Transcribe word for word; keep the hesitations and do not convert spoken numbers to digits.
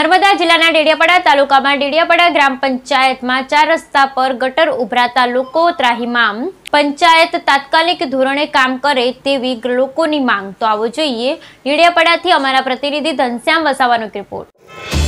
नर्मदा जिल्लाना डेडियापाड़ा तालुकामां डेडियापाड़ा ग्राम पंचायतमां चार रस्ता पर गटर उभराता लोको ત્રાહિમામ पंचायत तात्कालिक धोरणे काम करे तेवी लोकोनी मांग। तो आवो जोईए डेडियापाड़ाथी अमारा प्रतिनिधि घनश्याम वसाવાનો रिपोर्ट।